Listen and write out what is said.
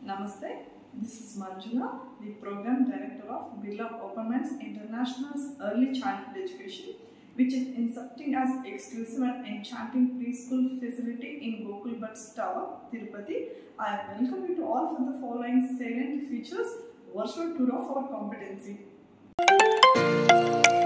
Namaste, this is Manjula, the Program Director of Birla Open Minds International's Early Childhood Education, which is instructing as exclusive and enchanting preschool facility in Gokul Butts Tower, Tirupati. I welcome you to all for the following salient features, virtual tour of our competency.